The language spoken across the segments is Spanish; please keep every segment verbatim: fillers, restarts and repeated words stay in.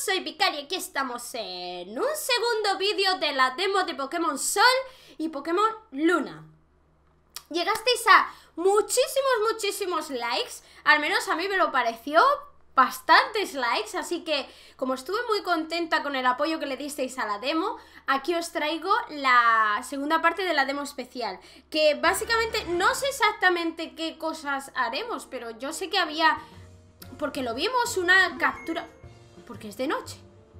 soy Vicaria y aquí estamos en un segundo vídeo de la demo de Pokémon Sol y Pokémon Luna. Llegasteis a muchísimos, muchísimos likes, al menos a mí me lo pareció, bastantes likes, así que como estuve muy contenta con el apoyo que le disteis a la demo, aquí os traigo la segunda parte de la demo especial, que básicamente no sé exactamente qué cosas haremos, pero yo sé que había, porque lo vimos, una captura, porque es de noche.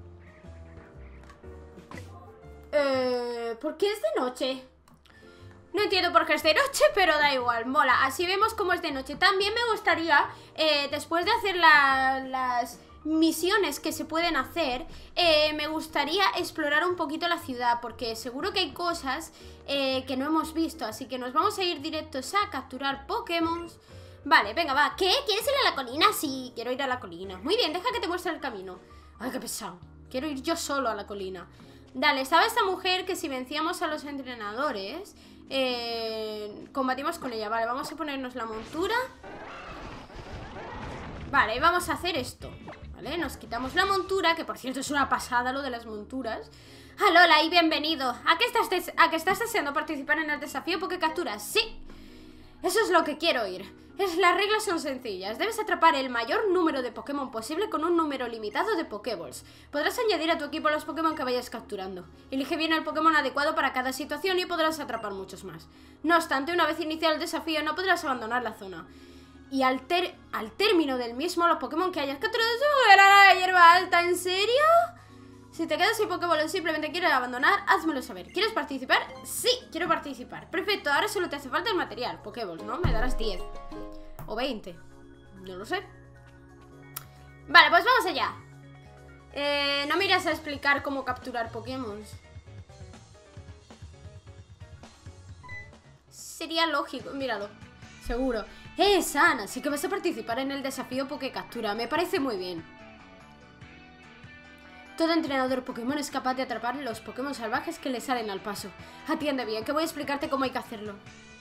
Eh, ¿por qué es de noche? No entiendo por qué es de noche, pero da igual, mola. Así vemos cómo es de noche. También me gustaría, eh, después de hacer la, las misiones que se pueden hacer, eh, me gustaría explorar un poquito la ciudad, porque seguro que hay cosas eh, que no hemos visto. Así que nos vamos a ir directos a capturar Pokémon. Vale, venga, va. ¿Qué? ¿Quieres ir a la colina? Sí, quiero ir a la colina. Muy bien, deja que te muestre el camino. Ay, qué pesado. Quiero ir yo solo a la colina. Dale, estaba esta mujer que si vencíamos a los entrenadores... Eh, combatimos con ella. Vale, vamos a ponernos la montura. Vale, vamos a hacer esto. Vale, nos quitamos la montura, que por cierto es una pasada lo de las monturas. Alola y bienvenido. ¿A qué estás, a qué estás deseando participar en el desafío Poké Capturas? Sí, eso es lo que quiero oír. Es, las reglas son sencillas. Debes atrapar el mayor número de Pokémon posible con un número limitado de Pokéballs. Podrás añadir a tu equipo los Pokémon que vayas capturando. Elige bien el Pokémon adecuado para cada situación y podrás atrapar muchos más. No obstante, una vez iniciado el desafío no podrás abandonar la zona. Y al, ter al término del mismo, los Pokémon que hayas capturado suben a la hierba alta. ¿En serio? Si te quedas sin Pokéball o simplemente quieres abandonar, házmelo saber. ¿Quieres participar? Sí, quiero participar. Perfecto, ahora solo te hace falta el material. Pokéballs, ¿no? Me darás diez. O veinte. No lo sé. Vale, pues vamos allá. Eh, no me irás a explicar cómo capturar Pokémon. Sería lógico, míralo. Seguro. Eh, Sana, sí que vas a participar en el desafío Poké Captura. Me parece muy bien. Todo entrenador Pokémon es capaz de atrapar los Pokémon salvajes que le salen al paso. Atiende bien, que voy a explicarte cómo hay que hacerlo.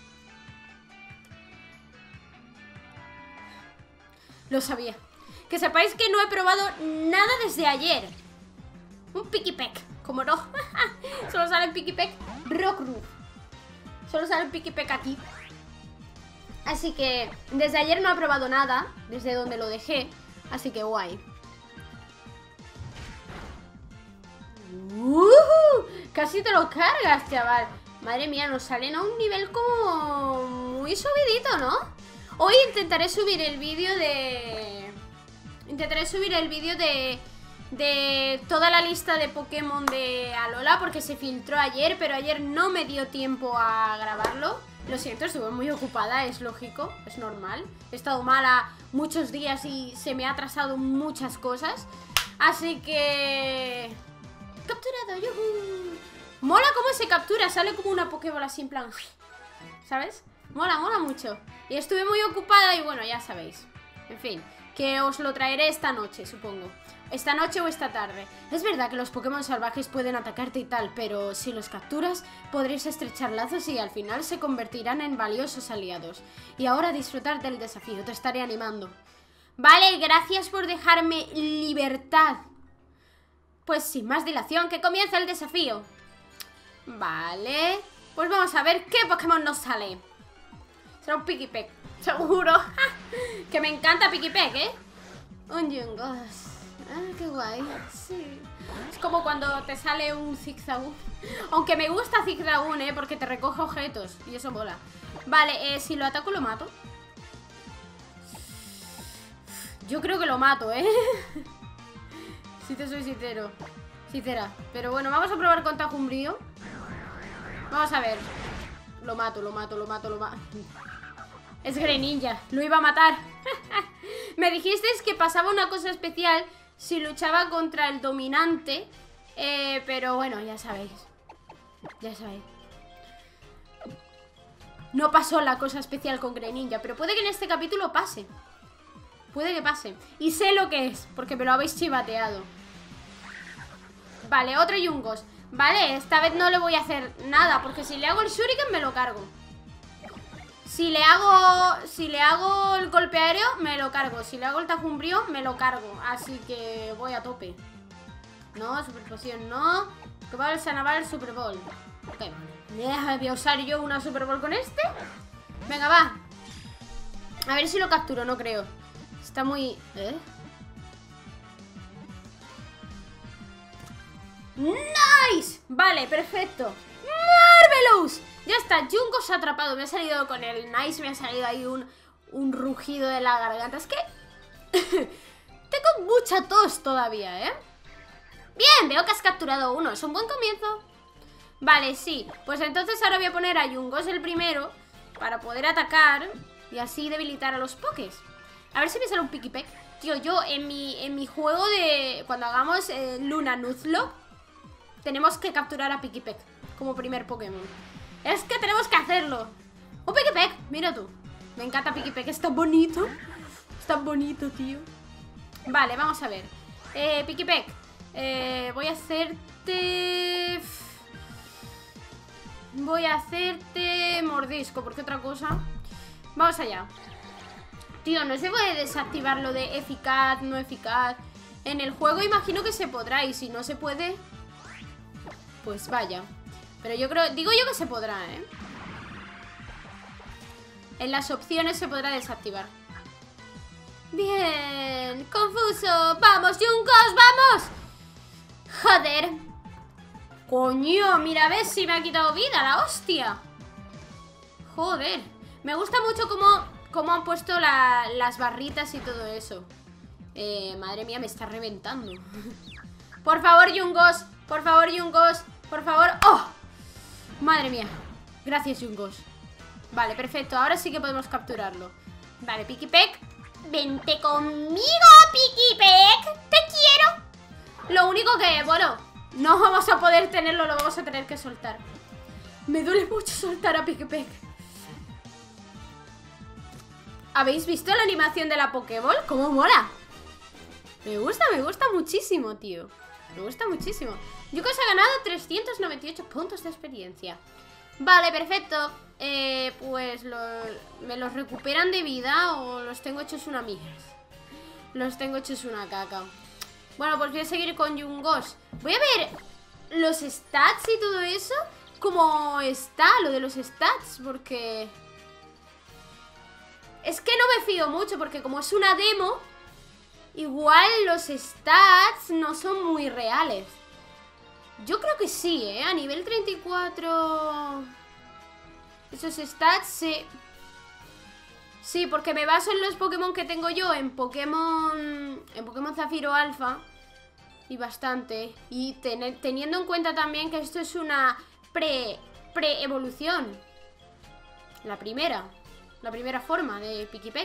Lo sabía. Que sepáis que no he probado nada desde ayer. Un Pikipek, como no. Solo sale en Pikipek Rockruff. Solo sale en Pikipek aquí. Así que desde ayer no he probado nada, desde donde lo dejé. Así que guay. Uh, casi te lo cargas, chaval. Madre mía, nos salen a un nivel como muy subidito, ¿no? Hoy intentaré subir el vídeo de... Intentaré subir el vídeo de... De toda la lista de Pokémon de Alola, porque se filtró ayer, pero ayer no me dio tiempo a grabarlo. Lo siento, estuve muy ocupada, es lógico, es normal. He estado mala muchos días y se me ha atrasado muchas cosas. Así que... Capturado, yuhu. Mola cómo se captura, sale como una Pokéball así en plan, ¿sabes? Mola, mola mucho. Y estuve muy ocupada y bueno, ya sabéis. En fin, que os lo traeré esta noche, supongo. Esta noche o esta tarde. Es verdad que los Pokémon salvajes pueden atacarte y tal, pero si los capturas podréis estrechar lazos y al final se convertirán en valiosos aliados. Y ahora disfrutar del desafío, te estaré animando. Vale, gracias por dejarme libertad. Pues sin más dilación, que comienza el desafío. Vale, pues vamos a ver qué Pokémon nos sale. Será un Pikipek, seguro. Que me encanta Pikipek, ¿eh? Un Yungoos. Ah, qué guay. Sí. Es como cuando te sale un Zigzagoon. Aunque me gusta Zigzagoon, ¿eh? Porque te recoge objetos y eso mola. Vale, eh, si lo ataco lo mato. Yo creo que lo mato, ¿eh? Si te soy sincero, sincera. Pero bueno, vamos a probar con Tajumbrío. Vamos a ver. Lo mato, lo mato, lo mato, lo mato. Es Greninja, lo iba a matar. Me dijisteis que pasaba una cosa especial si luchaba contra el dominante, eh, pero bueno, ya sabéis. Ya sabéis. No pasó la cosa especial con Greninja, pero puede que en este capítulo pase. Puede que pase. Y sé lo que es, porque me lo habéis chivateado. Vale, otro Yungoos. Vale, esta vez no le voy a hacer nada, porque si le hago el Shuriken me lo cargo. Si le hago si le hago el golpe aéreo, me lo cargo. Si le hago el Tajumbrío, me lo cargo. Así que voy a tope. No, super poción no. Pokéball, Sanaval, Super Ball. Ok, vale. Voy a usar yo una Super Ball con este. Venga, va. A ver si lo capturo, no creo. Está muy... ¿Eh? ¡Nice! Vale, perfecto. ¡Marvelous! Ya está, Junko se ha atrapado. Me ha salido con el nice, me ha salido ahí un, un rugido de la garganta. Es que... tengo mucha tos todavía, ¿eh? Bien, veo que has capturado uno. Es un buen comienzo. Vale, sí. Pues entonces ahora voy a poner a Yungos el primero para poder atacar y así debilitar a los pokés. A ver si me sale un Pikipek. Tío, yo en mi, en mi juego de... Cuando hagamos eh, Luna Nuzlocke, tenemos que capturar a Pikipek como primer Pokémon. Es que tenemos que hacerlo. Un Pikipek, mira tú. Me encanta Pikipek, es tan bonito. Es tan bonito, tío. Vale, vamos a ver. Eh, Pikipek, eh, voy a hacerte... Voy a hacerte mordisco, porque otra cosa... Vamos allá. Tío, no se puede desactivar lo de eficaz, no eficaz. En el juego imagino que se podrá, y si no se puede, pues vaya. Pero yo creo, digo yo que se podrá, ¿eh? En las opciones se podrá desactivar. Bien, confuso. Vamos, Junkos, vamos. Joder. Coño, mira, a ver si me ha quitado vida, la hostia. Joder. Me gusta mucho cómo, cómo han puesto la, las barritas y todo eso. eh, Madre mía, me está reventando. Por favor, Junkos. Por favor, Junkos. Por favor. ¡Oh! Madre mía. Gracias, Junkos. Vale, perfecto, ahora sí que podemos capturarlo. Vale, Pikipek, vente conmigo, Pikipek. Te quiero. Lo único que, bueno, no vamos a poder tenerlo, lo vamos a tener que soltar. Me duele mucho soltar a Pikipek. ¿Habéis visto la animación de la Pokéball? ¡Cómo mola! Me gusta, me gusta muchísimo, tío. Me gusta muchísimo. Yukos ha ganado trescientos noventa y ocho puntos de experiencia. Vale, perfecto. Eh, pues lo, ¿me los recuperan de vida o los tengo hechos una mierda? Los tengo hechos una caca. Bueno, pues voy a seguir con Yungos. Voy a ver los stats y todo eso. Cómo está lo de los stats, porque... Es que no me fío mucho, porque como es una demo, igual los stats no son muy reales. Yo creo que sí, ¿eh? A nivel treinta y cuatro... Esos stats, sí. Sí, porque me baso en los Pokémon que tengo yo, en Pokémon... En Pokémon Zafiro Alpha. Y bastante. Y ten, teniendo en cuenta también que esto es una pre... Pre-evolución. La primera. La primera forma de Pikipek.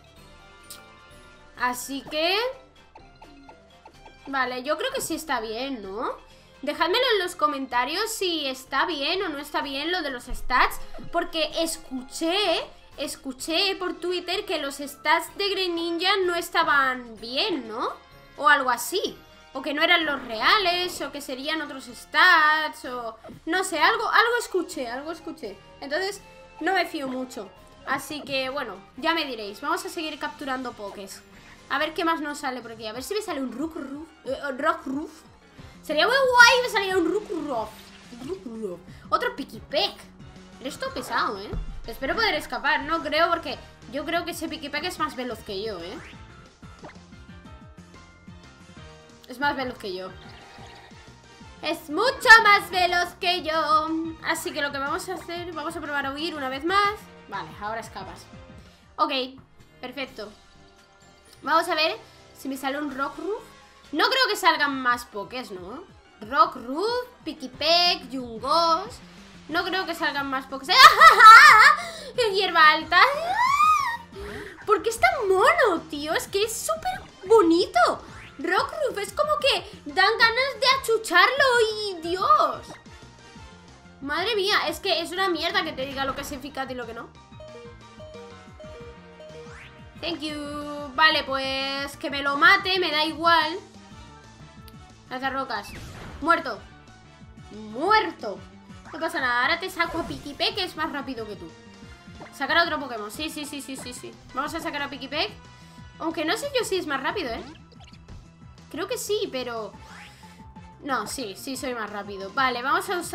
Así que... Vale, yo creo que sí está bien, ¿no? Dejádmelo en los comentarios si está bien o no está bien lo de los stats, porque escuché, escuché por Twitter que los stats de Greninja no estaban bien, ¿no? O algo así. O que no eran los reales, o que serían otros stats, o... No sé, algo, algo escuché, algo escuché. Entonces, no me fío mucho. Así que, bueno, ya me diréis. Vamos a seguir capturando pokés. A ver qué más nos sale por aquí. A ver si me sale un Rockruff. Eh, Rockruff. Sería muy guay que saliera un Rockruff. Rockruff. Otro Pikipek. Eres todo pesado, ¿eh? Espero poder escapar. No creo, porque yo creo que ese Pikipek es más veloz que yo, ¿eh? Es más veloz que yo. Es mucho más veloz que yo. Así que lo que vamos a hacer, vamos a probar a huir una vez más. Vale, ahora escapas. Ok, perfecto. Vamos a ver si me sale un Rockruff. No creo que salgan más pokés, ¿no? Rockruff, Pikipek, Yungos. No creo que salgan más pokés. ¡Ah! Hierba alta. ¿Por qué es tan mono, tío? Es que es súper bonito. Rockruff es como que dan ganas de achucharlo y Dios. Madre mía, es que es una mierda que te diga lo que es eficaz y lo que no. Thank you. Vale, pues que me lo mate, me da igual. Lanzarrocas. Muerto. Muerto. No pasa nada, ahora te saco a Pikipek, que es más rápido que tú. Sacar a otro Pokémon, sí, sí, sí, sí, sí, sí. Vamos a sacar a Pikipek. Aunque no sé yo si es más rápido, ¿eh? Creo que sí, pero... No, sí, sí soy más rápido. Vale, vamos a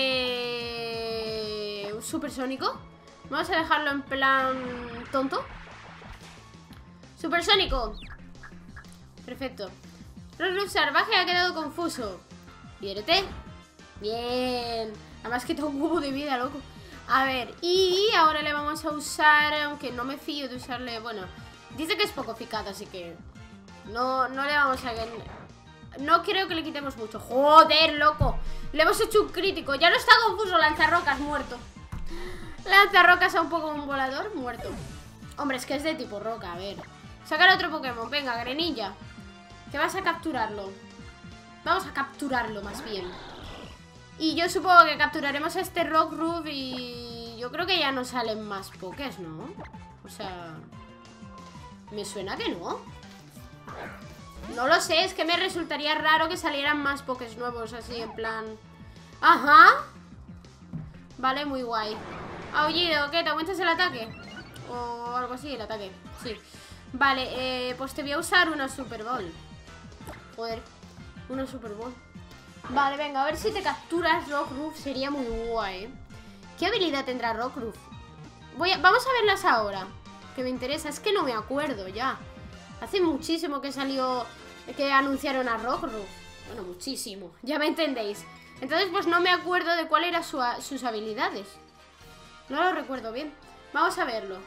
usarle un supersónico. Vamos a dejarlo en plan tonto. Supersónico. Perfecto. Rockruff salvaje ha quedado confuso. Viérete. Bien. Además quita un cubo de vida, loco. A ver, y ahora le vamos a usar, aunque no me fío de usarle, bueno, dice que es poco eficaz, así que no, no le vamos a... No creo que le quitemos mucho. Joder, loco. Le hemos hecho un crítico. Ya no está confuso. Lanzarrocas, muerto. Lanzarrocas a un poco un volador, muerto. Hombre, es que es de tipo roca, a ver. Sacar otro Pokémon, venga, Greninja. Que vas a capturarlo. Vamos a capturarlo, más bien. Y yo supongo que capturaremos a este Rockruff. Y yo creo que ya no salen más Pokés, ¿no? O sea... Me suena que no. No lo sé, es que me resultaría raro que salieran más Pokés nuevos, así en plan... Ajá. Vale, muy guay. Aullido, ¿qué? ¿Te aumentas el ataque? O algo así, el ataque, sí. Vale, eh, pues te voy a usar una Super Ball. Joder, una Super Ball. Vale, venga, a ver si te capturas Rockruff. Sería muy guay. ¿Qué habilidad tendrá Rockruff? Voy a... Vamos a verlas ahora, que me interesa, es que no me acuerdo ya. Hace muchísimo que salió, que anunciaron a Rockruff. Bueno, muchísimo, ya me entendéis. Entonces pues no me acuerdo de cuál eran su, sus habilidades. No lo recuerdo bien. Vamos a verlo.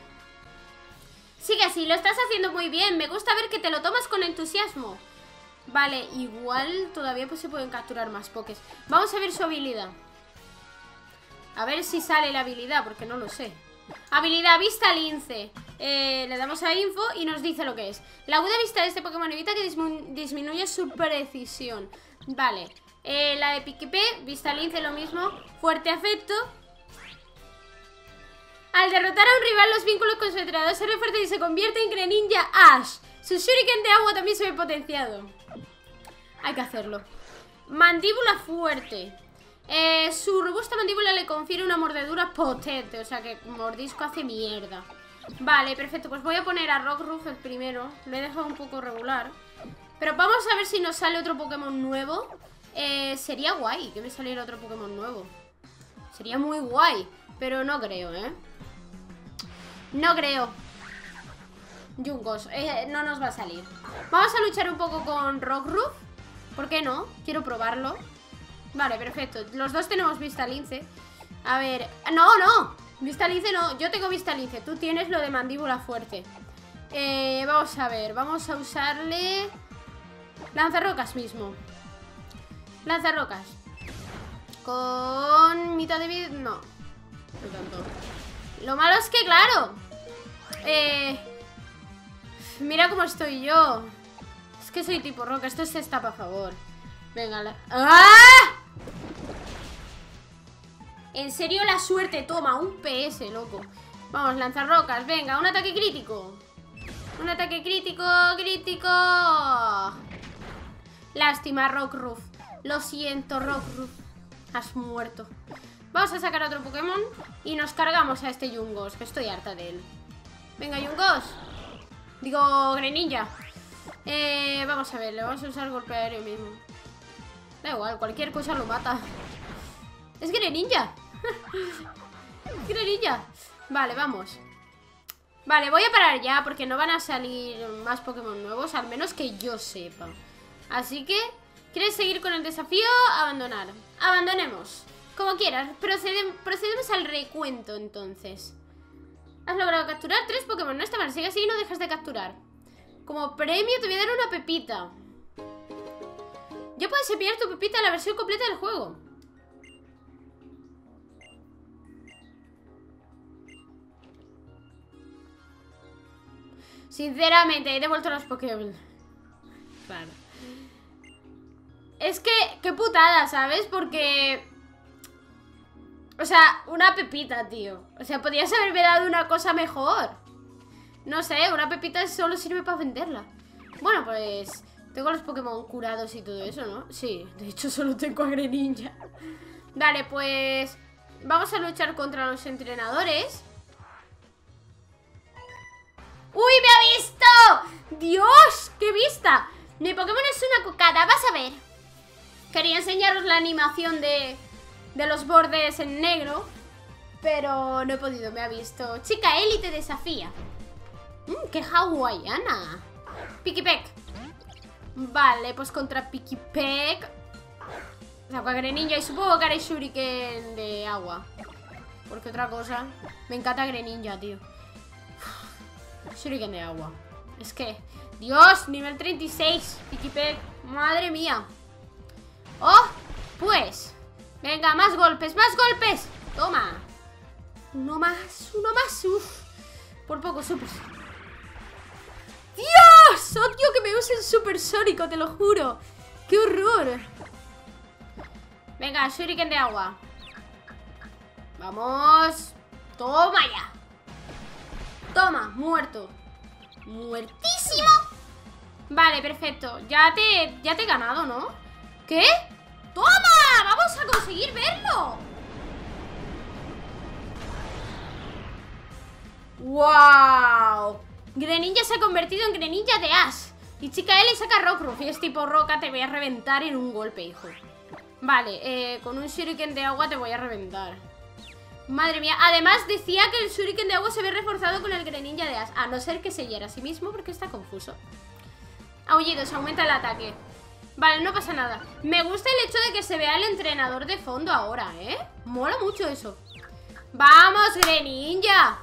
Sigue así, lo estás haciendo muy bien. Me gusta ver que te lo tomas con entusiasmo. Vale, igual todavía pues se pueden capturar más Pokés. Vamos a ver su habilidad. A ver si sale la habilidad, porque no lo sé. Habilidad vista lince. eh, Le damos a info y nos dice lo que es. La aguda vista de este Pokémon evita que dismi disminuya su precisión. Vale, eh, la de Piquipé, vista lince, lo mismo. Fuerte afecto. Al derrotar a un rival, los vínculos con su entrenador se refuerzan y se convierte en Greninja Ash. Su Shuriken de agua también se ve potenciado. Hay que hacerlo. Mandíbula fuerte. Eh, su robusta mandíbula le confiere una mordedura potente. O sea que mordisco hace mierda. Vale, perfecto, pues voy a poner a Rockruff el primero. Lo he dejado un poco regular. Pero vamos a ver si nos sale otro Pokémon nuevo. eh, Sería guay que me saliera otro Pokémon nuevo. Sería muy guay. Pero no creo, ¿eh? No creo. Yungos, eh, no nos va a salir. Vamos a luchar un poco con Rockruff. ¿Por qué no? Quiero probarlo. Vale, perfecto. Los dos tenemos vista lince. A ver, no, no vista lince no, yo tengo vista lince. Tú tienes lo de mandíbula fuerte. eh, Vamos a ver, vamos a usarle lanzarrocas mismo. Lanzarrocas con mitad de vida. No, no tanto. Lo malo es que, claro, eh, mira cómo estoy yo. Es que soy tipo roca, esto se está para favor. Venga, la... ¡Ah! En serio la suerte, toma, un P S, loco. Vamos, lanzar rocas, venga, un ataque crítico. Un ataque crítico, crítico. Lástima, Rockruff. Lo siento, Rockruff. Has muerto. Vamos a sacar otro Pokémon y nos cargamos a este Yungos, que estoy harta de él. Venga, Yungos. Digo, Greninja. Eh, vamos a ver, le vamos a usar golpe aéreo mismo. Da igual, cualquier cosa lo mata. Es Greninja. Greninja. Vale, vamos. Vale, voy a parar ya porque no van a salir más Pokémon nuevos, al menos que yo sepa. Así que, ¿quieres seguir con el desafío? Abandonar. Abandonemos. Como quieras, Procede procedemos al recuento entonces. Has logrado capturar tres Pokémon, no está mal, sigue así y no dejas de capturar. Como premio te voy a dar una pepita. Ya puedes enviar tu pepita a la versión completa del juego. Sinceramente, he devuelto los Pokémon. Claro. Es que, qué putada, ¿sabes? Porque... O sea, una pepita, tío. O sea, podrías haberme dado una cosa mejor. No sé, una pepita solo sirve para venderla. Bueno, pues... Tengo los Pokémon curados y todo eso, ¿no? Sí, de hecho solo tengo a Greninja. Vale, pues... Vamos a luchar contra los entrenadores. ¡Uy, me ha visto! ¡Dios! ¡Qué vista! Mi Pokémon es una cocada, vas a ver. Quería enseñaros la animación de, de los bordes en negro, pero no he podido, me ha visto. Chica élite desafía. Mmm, qué hawaiana. Pikipek. Vale, pues contra Pikipek saco a Greninja y supongo que haré Shuriken de agua. Porque otra cosa, me encanta Greninja, tío. Shuriken de agua. Es que, Dios, nivel treinta y seis, Pikipek, madre mía. Oh, pues venga, más golpes, más golpes. Toma. Uno más, uno más, uff. Por poco, super. ¡Dios! Odio que me usen supersónico, te lo juro. ¡Qué horror! Venga, Shuriken de agua. Vamos. Toma ya. Toma, muerto. Muertísimo. Vale, perfecto. Ya te, ya te he ganado, ¿no? ¿Qué? ¡Toma! ¡Vamos a conseguir verlo! ¡Wow! Greninja se ha convertido en Greninja de Ash. Y Chica L saca Rockruff. Y es tipo roca, te voy a reventar en un golpe, hijo. Vale, eh, con un Shuriken de agua te voy a reventar. Madre mía, además decía que el Shuriken de agua se ve reforzado con el Greninja de Ash. A no ser que se hiera a sí mismo porque está confuso. Aullidos, aumenta el ataque. Vale, no pasa nada. Me gusta el hecho de que se vea el entrenador de fondo ahora, ¿eh? Mola mucho eso. ¡Vamos, Greninja!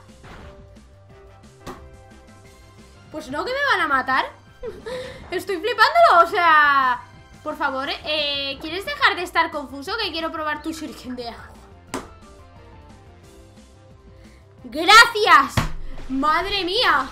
Pues no, que me van a matar. Estoy flipándolo, o sea... Por favor, eh, ¿quieres dejar de estar confuso? Que quiero probar tu Shuriken de agua. ¡Gracias! ¡Madre mía!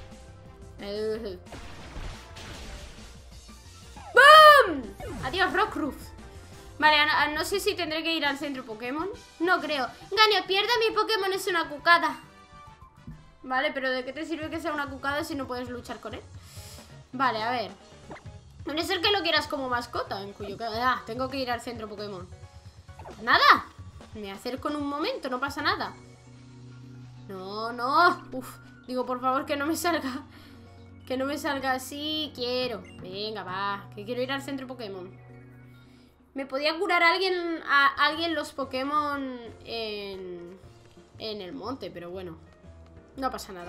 ¡Bum! Adiós, Rockruff. Vale, no, no sé si tendré que ir al centro Pokémon. No creo. Ganio, pierda mi Pokémon, es una cucada. Vale, pero ¿de qué te sirve que sea una cucada si no puedes luchar con él? Vale, a ver. Puede ser que lo quieras como mascota, en cuyo caso... Ah, tengo que ir al centro Pokémon. Nada. Me acerco en un momento, no pasa nada. No, no. Uf, digo, por favor, que no me salga. Que no me salga así. Quiero. Venga, va. Que quiero ir al centro Pokémon. Me podía curar a alguien, a alguien los Pokémon en, en el monte, pero bueno. No pasa nada.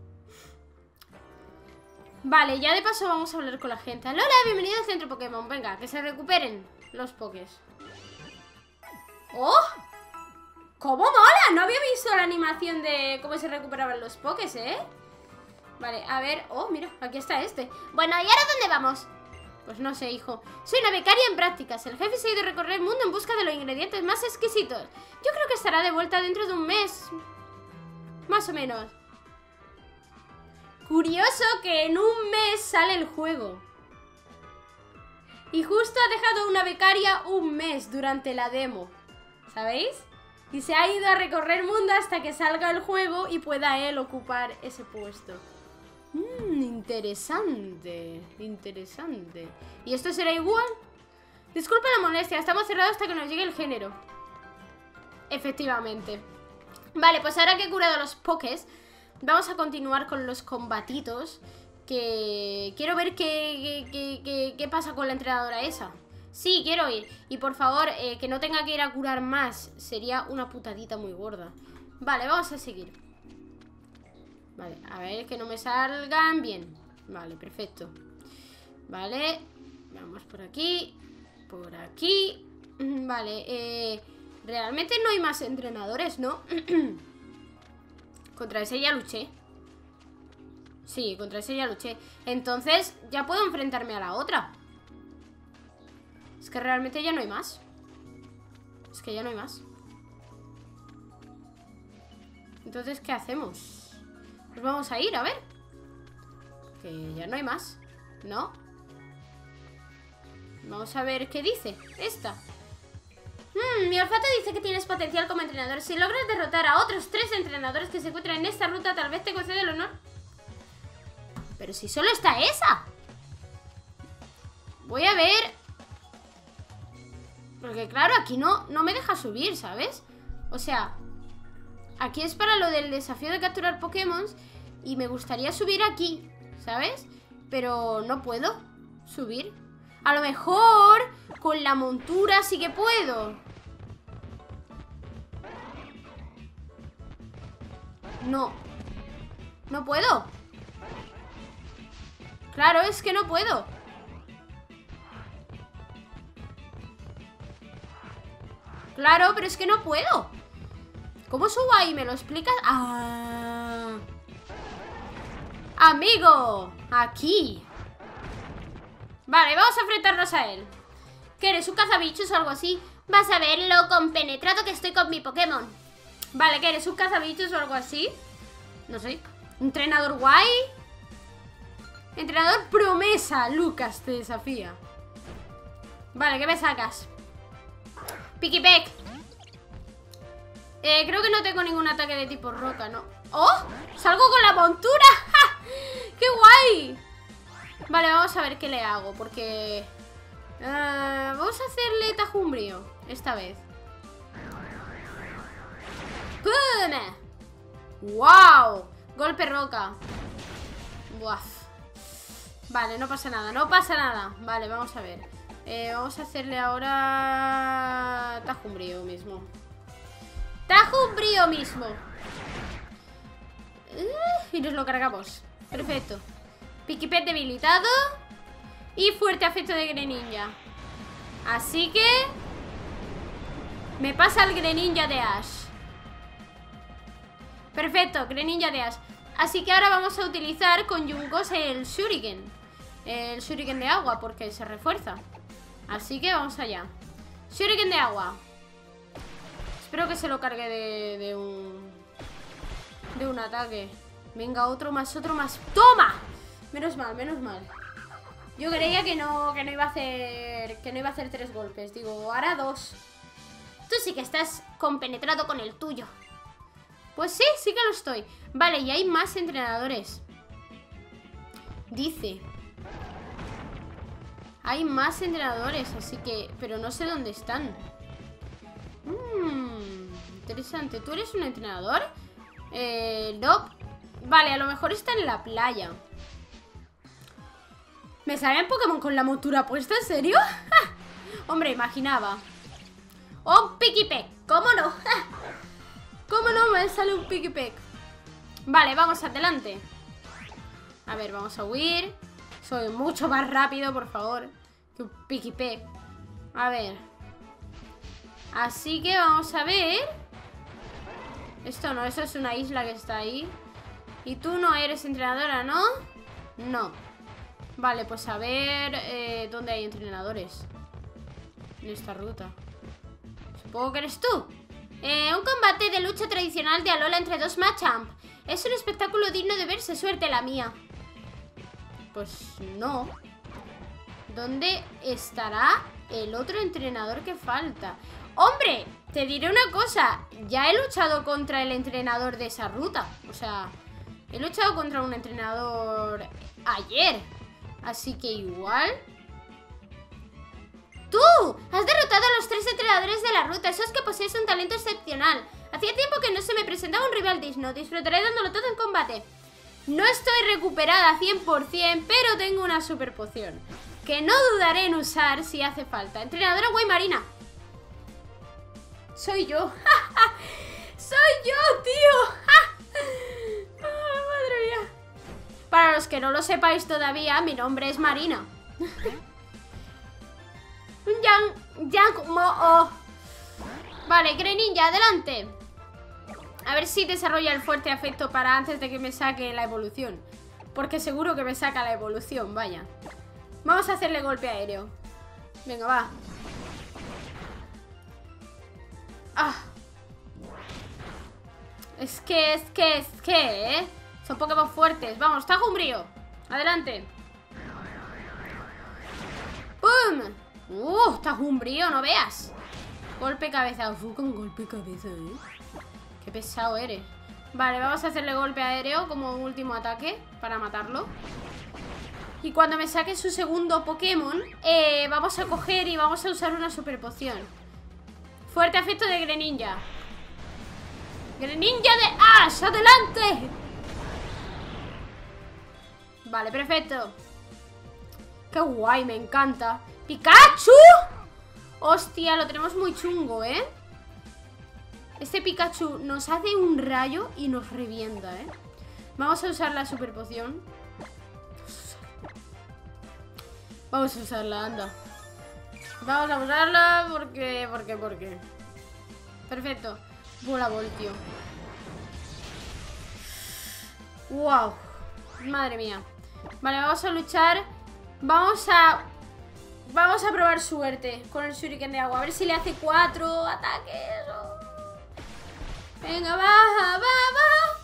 Vale, ya de paso vamos a hablar con la gente. Lola, bienvenido al centro Pokémon. Venga, que se recuperen los Pokés. ¡Oh! ¡Cómo mola! No había visto la animación de cómo se recuperaban los Pokés, ¿eh? Vale, a ver... Oh, mira, aquí está este. Bueno, ¿y ahora dónde vamos? Pues no sé, hijo. Soy una becaria en prácticas. El jefe se ha ido a recorrer el mundo en busca de los ingredientes más exquisitos. Yo creo que estará de vuelta dentro de un mes. Más o menos. Curioso que en un mes sale el juego. Y justo ha dejado una becaria un mes durante la demo. ¿Sabéis? Y se ha ido a recorrer el mundo hasta que salga el juego y pueda él ocupar ese puesto. Mmm, interesante. Interesante. ¿Y esto será igual? Disculpa la molestia, estamos cerrados hasta que nos llegue el género. Efectivamente. Vale, pues ahora que he curado los Pokés, vamos a continuar con los combatitos. Que quiero ver qué, qué, qué, qué, qué pasa con la entrenadora esa. Sí, quiero ir. Y por favor, eh, que no tenga que ir a curar más. Sería una putadita muy gorda. Vale, vamos a seguir. Vale, a ver que no me salgan bien. Vale, perfecto. Vale, vamos por aquí. Por aquí. Vale, eh... realmente no hay más entrenadores, ¿no? Contra ese ya luché. Sí, contra ese ya luché. Entonces ya puedo enfrentarme a la otra. Es que realmente ya no hay más. Es que ya no hay más. Entonces, ¿qué hacemos? Pues vamos a ir, a ver. Que ya no hay más, ¿no? Vamos a ver qué dice esta. Hmm, mi olfato dice que tienes potencial como entrenador. Si logras derrotar a otros tres entrenadores que se encuentran en esta ruta, tal vez te conceda el honor. Pero si solo está esa. Voy a ver. Porque claro, aquí no, no me deja subir, ¿sabes? O sea, aquí es para lo del desafío de capturar Pokémon. Y me gustaría subir aquí, ¿sabes? Pero no puedo subir. A lo mejor con la montura sí que puedo. No. No puedo. Claro, es que no puedo. Claro, pero es que no puedo. ¿Cómo subo ahí? ¿Me lo explicas? Ah. Amigo, aquí. Vale, vamos a enfrentarnos a él. ¿Qué eres? ¿Un cazabichos o algo así? Vas a ver lo compenetrado que estoy con mi Pokémon. Vale, ¿qué eres? ¿Un cazabichos o algo así? No sé. ¿Entrenador guay? Entrenador promesa. Lucas te desafía. Vale, ¿qué me sacas? Pikipek. Eh, creo que no tengo ningún ataque de tipo roca, ¿no? ¡Oh! ¡Salgo con la montura! ¡Ja! ¡Qué guay! Vale, vamos a ver qué le hago, porque... Uh, vamos a hacerle tajumbrío esta vez. ¡Pum! ¡Wow! Golpe roca. Buah. Vale, no pasa nada, no pasa nada. Vale, vamos a ver. Eh, vamos a hacerle ahora... tajumbrío mismo. Tajumbrío mismo. Uh, y nos lo cargamos. Perfecto. Pikipek debilitado. Y fuerte afecto de Greninja. Así que... me pasa el Greninja de Ash. Perfecto, Greninja de Ash. Así que ahora vamos a utilizar con Junkos el Shuriken. El Shuriken de agua, porque se refuerza. Así que vamos allá. Shuriken de agua. Espero que se lo cargue de, de un... de un ataque. Venga, otro más, otro más. ¡Toma! Menos mal, menos mal. Yo creía que no, que no iba a hacer... que no iba a hacer tres golpes. Digo, ahora dos. Tú sí que estás compenetrado con el tuyo. Pues sí, sí que lo estoy. Vale, y hay más entrenadores. Dice. Hay más entrenadores, así que... pero no sé dónde están. Mmm, interesante. ¿Tú eres un entrenador? Eh, no. Vale, a lo mejor está en la playa. ¿Me salen Pokémon con la montura puesta? ¿En serio? ¡Ja! Hombre, imaginaba. ¡Oh, un Pikipek! ¿Cómo no? ¡Ja! ¿Cómo no me sale un Pikipek? Vale, vamos adelante. A ver, vamos a huir. Soy mucho más rápido, por favor, que un Pikipek. A ver. Así que vamos a ver. Esto no, eso es una isla que está ahí. Y tú no eres entrenadora, ¿no? No. Vale, pues a ver eh, ¿dónde hay entrenadores? En esta ruta. Supongo que eres tú. eh, Un combate de lucha tradicional de Alola entre dos Machamp. Es un espectáculo digno de verse, suerte la mía. Pues no. ¿Dónde estará el otro entrenador que falta? ¡Hombre! Te diré una cosa. Ya he luchado contra el entrenador de esa ruta. O sea, he luchado contra un entrenador ayer. Así que igual... ¡Tú! Has derrotado a los tres entrenadores de la ruta. Eso es que posees un talento excepcional. Hacía tiempo que no se me presentaba un rival digno. Disfrutaré dándolo todo en combate. No estoy recuperada cien por cien, pero tengo una super poción que no dudaré en usar si hace falta. Entrenadora Guay Marina. Soy yo. ¡Soy yo, tío! ¡Oh, madre mía! Para los que no lo sepáis todavía, mi nombre es Marina. Yang, Yang Mo -oh. Vale, Greninja, adelante. A ver si desarrolla el fuerte afecto para antes de que me saque la evolución. Porque seguro que me saca la evolución, vaya. Vamos a hacerle golpe aéreo. Venga, va. Ah. Es que, es que, es que, ¿eh? Son Pokémon fuertes. Vamos, tajumbrío. Adelante. ¡Pum! ¡Uh! Tajumbrío, no veas. Golpe cabeza. Uf, con golpe cabeza, ¿eh? Qué pesado eres. Vale, vamos a hacerle golpe aéreo como último ataque para matarlo. Y cuando me saque su segundo Pokémon, eh, vamos a coger y vamos a usar una super poción. Fuerte afecto de Greninja. Greninja de Ash, adelante. Vale, perfecto. Qué guay, me encanta. ¡Pikachu! Hostia, lo tenemos muy chungo, ¿eh? Este Pikachu nos hace un rayo y nos revienta, ¿eh? Vamos a usar la super poción. Vamos a usarla, anda. Vamos a usarla porque... ¿Por qué? ¿Por qué? Perfecto. Bola voltio. Wow. Madre mía. Vale, vamos a luchar. Vamos a... Vamos a probar suerte con el shuriken de agua. A ver si le hace cuatro ataques o... Venga, baja, va, va.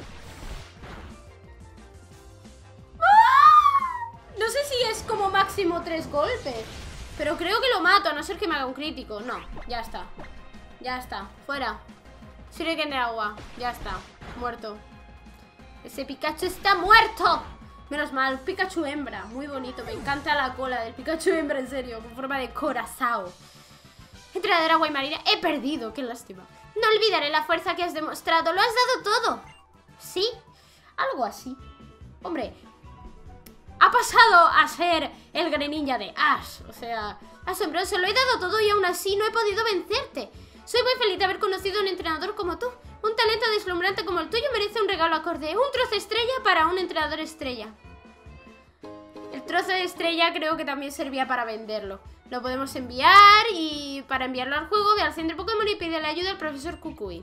¡Ah! No sé si es como máximo tres golpes, pero creo que lo mato, a no ser que me haga un crítico. No, ya está. Ya está, fuera. Shuriken de agua, ya está. Muerto. Ese Pikachu está muerto. Menos mal, Pikachu hembra. Muy bonito, me encanta la cola del Pikachu hembra, en serio, con forma de corazao. Entrenadora agua y marina, he perdido, qué lástima. No olvidaré la fuerza que has demostrado. Lo has dado todo. ¿Sí? Algo así. Hombre, ha pasado a ser el Greninja de Ash. O sea, asombroso. Lo he dado todo y aún así no he podido vencerte. Soy muy feliz de haber conocido a un entrenador como tú. Un talento deslumbrante como el tuyo merece un regalo acorde. Un trozo de estrella para un entrenador estrella. El trozo de estrella creo que también servía para venderlo. Lo podemos enviar y para enviarlo al juego ve al centro Pokémon y pide la ayuda al profesor Kukui.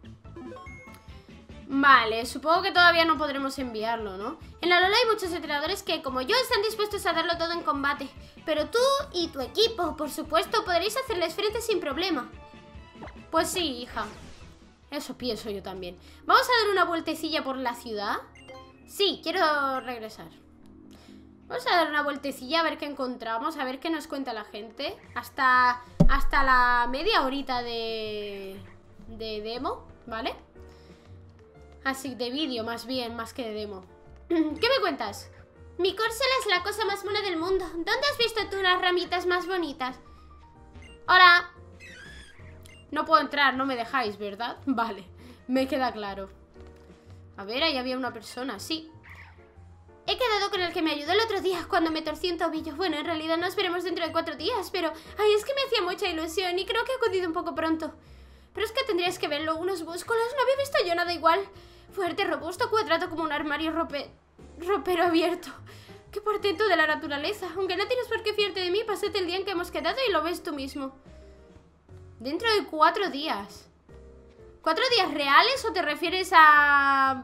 Vale, supongo que todavía no podremos enviarlo, ¿no? En la Lola hay muchos entrenadores que, como yo, están dispuestos a darlo todo en combate. Pero tú y tu equipo, por supuesto, podréis hacerles frente sin problema. Pues sí, hija. Eso pienso yo también. ¿Vamos a dar una vueltecilla por la ciudad? Sí, quiero regresar. Vamos a dar una vueltecilla a ver qué encontramos, a ver qué nos cuenta la gente. Hasta, hasta la media horita de, de demo, ¿vale? Así, de vídeo más bien, más que de demo. ¿Qué me cuentas? Mi Corsola es la cosa más mona del mundo. ¿Dónde has visto tú unas ramitas más bonitas? Hola. No puedo entrar, no me dejáis, ¿verdad? Vale, me queda claro. A ver, ahí había una persona, sí. He quedado con el que me ayudó el otro día cuando me torcí un tobillo. Bueno, en realidad nos veremos dentro de cuatro días, pero... Ay, es que me hacía mucha ilusión y creo que he acudido un poco pronto. Pero es que tendrías que verlo, unos músculos, no había visto yo nada igual. Fuerte, robusto, cuadrado como un armario rope... ropero abierto. Qué portento de la naturaleza. Aunque no tienes por qué fiarte de mí, pásate el día en que hemos quedado y lo ves tú mismo. Dentro de cuatro días. ¿Cuatro días reales o te refieres a...?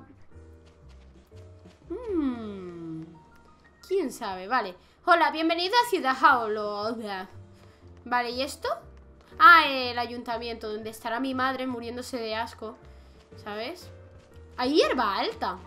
Hmm... ¿Quién sabe? Vale. Hola, bienvenido a Ciudad Jaolo. Vale, ¿y esto? Ah, el ayuntamiento, donde estará mi madre muriéndose de asco. ¿Sabes? Hay hierba alta.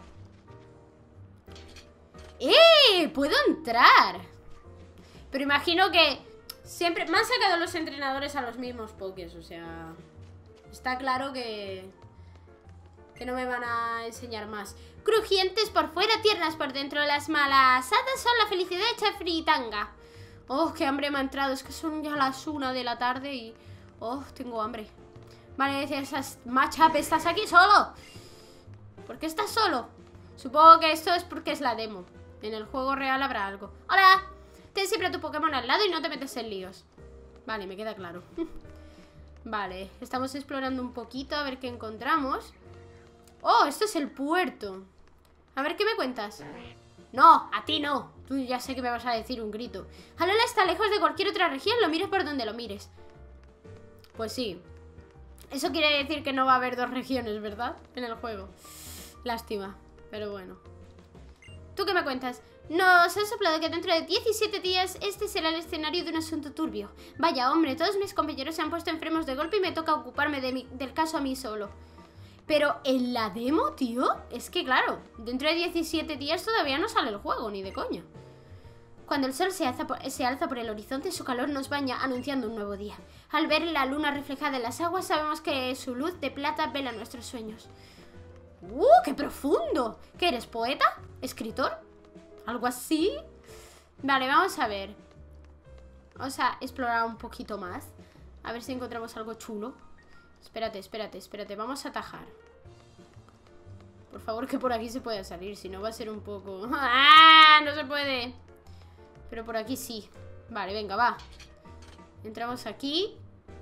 ¡Eh! ¡Puedo entrar! Pero imagino que siempre me han sacado los entrenadores a los mismos pokés. O sea, está claro que Que no me van a enseñar más. Crujientes por fuera, tiernas por dentro. Las malas hadas son la felicidad hecha fritanga. Oh, qué hambre me ha entrado. Es que son ya las una de la tarde y... Oh, tengo hambre. Vale, esas Machap, ¿estás aquí solo? ¿Por qué estás solo? Supongo que esto es porque es la demo. En el juego real habrá algo. ¡Hola! Ten siempre a tu Pokémon al lado y no te metes en líos. Vale, me queda claro. Vale, estamos explorando un poquito a ver qué encontramos. Oh, esto es el puerto. A ver, ¿qué me cuentas? No, a ti no. Tú ya sé que me vas a decir un grito. Alola está lejos de cualquier otra región, lo mires por donde lo mires. Pues sí. Eso quiere decir que no va a haber dos regiones, ¿verdad? En el juego. Lástima, pero bueno. ¿Tú qué me cuentas? Nos han soplado que dentro de diecisiete días este será el escenario de un asunto turbio. Vaya, hombre, todos mis compañeros se han puesto enfermos de golpe y me toca ocuparme de mi, del caso a mí solo. Pero en la demo, tío, es que claro, dentro de diecisiete días todavía no sale el juego, ni de coña. Cuando el sol se alza, por, se alza por el horizonte, su calor nos baña, anunciando un nuevo día. Al ver la luna reflejada en las aguas, sabemos que su luz de plata vela nuestros sueños. ¡Uh, qué profundo! ¿Qué eres, poeta? ¿Escritor? ¿Algo así? Vale, vamos a ver. Vamos a explorar un poquito más. A ver si encontramos algo chulo. Espérate, espérate, espérate, vamos a atajar. Por favor, que por aquí se pueda salir. Si no va a ser un poco... ¡Ah! No se puede. Pero por aquí sí. Vale, venga, va. Entramos aquí.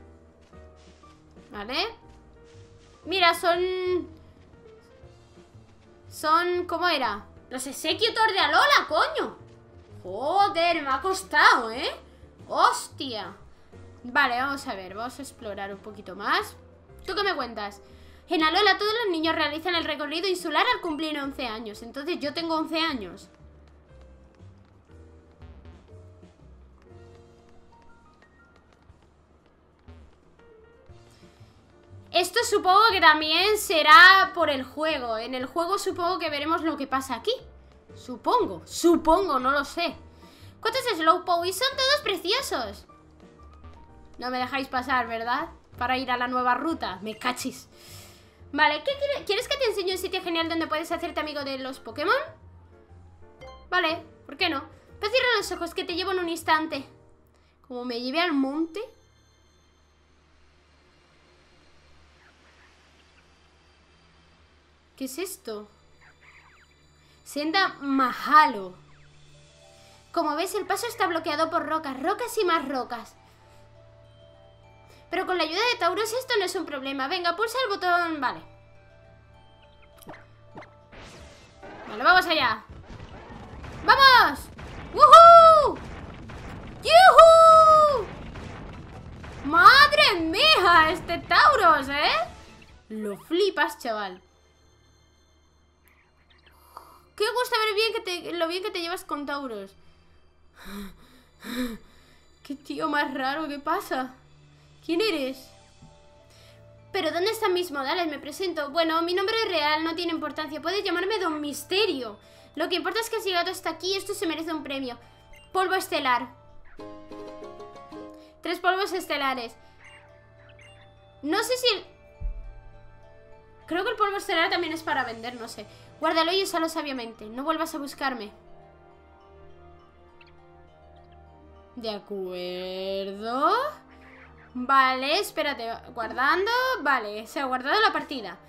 Vale. Mira, son... Son... ¿Cómo era? Los Executor de Alola, coño. Joder, me ha costado, ¿eh? Hostia. Vale, vamos a ver, vamos a explorar un poquito más. ¿Tú qué me cuentas? En Alola todos los niños realizan el recorrido insular al cumplir once años. Entonces yo tengo once años. Esto supongo que también será por el juego. En el juego supongo que veremos lo que pasa aquí. Supongo, supongo, no lo sé. ¿Cuántos Slowpoke? Y son todos preciosos. No me dejáis pasar, ¿verdad? Para ir a la nueva ruta, me cachis. Vale, ¿qué quiere? ¿Quieres que te enseñe un sitio genial donde puedes hacerte amigo de los Pokémon? Vale, ¿por qué no? Pues cierra los ojos que te llevo en un instante. Como me lleve al monte. ¿Qué es esto? Senda Mahalo. Como ves, el paso está bloqueado por rocas, rocas y más rocas. Pero con la ayuda de Tauros esto no es un problema. Venga, pulsa el botón... Vale. Vale, vamos allá. ¡Vamos! ¡Woohoo! ¡Yuhu! ¡Madre mía! Este Tauros, ¿eh? Lo flipas, chaval. Qué gusta ver bien que te, lo bien que te llevas con Tauros. Qué tío más raro, ¿qué pasa? ¿Quién eres? ¿Pero dónde están mis modales? Me presento. Bueno, mi nombre es real, no tiene importancia. Puedes llamarme Don Misterio. Lo que importa es que has llegado hasta aquí y esto se merece un premio. Polvo estelar. Tres polvos estelares. No sé si el... Creo que el polvo estelar también es para vender, no sé. Guárdalo y úsalo sabiamente. No vuelvas a buscarme. De acuerdo. Vale, espérate. Guardando. Vale, se ha guardado la partida.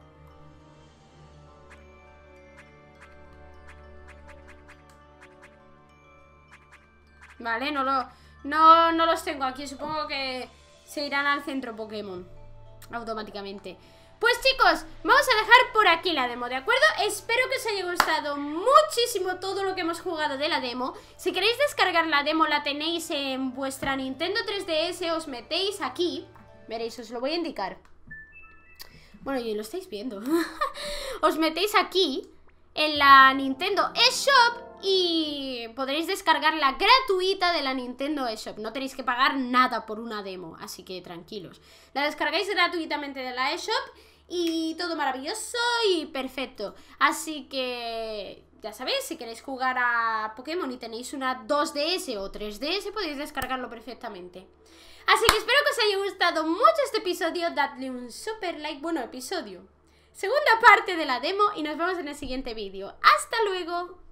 Vale, no, lo, no, no los tengo aquí. Supongo que se irán al centro Pokémon automáticamente. Pues chicos, vamos a dejar por aquí la demo, ¿de acuerdo? Espero que os haya gustado muchísimo todo lo que hemos jugado de la demo. Si queréis descargar la demo, la tenéis en vuestra Nintendo tres D S. Os metéis aquí. Veréis, os lo voy a indicar. Bueno, y lo estáis viendo. Os metéis aquí en la Nintendo eShop y podréis descargarla gratuita de la Nintendo eShop. No tenéis que pagar nada por una demo, así que tranquilos. La descargáis gratuitamente de la eShop y todo maravilloso y perfecto. Así que ya sabéis, si queréis jugar a Pokémon y tenéis una dos D S o tres D S, podéis descargarlo perfectamente. Así que espero que os haya gustado mucho este episodio. Dadle un super like, bueno, episodio, segunda parte de la demo, y nos vemos en el siguiente vídeo. ¡Hasta luego!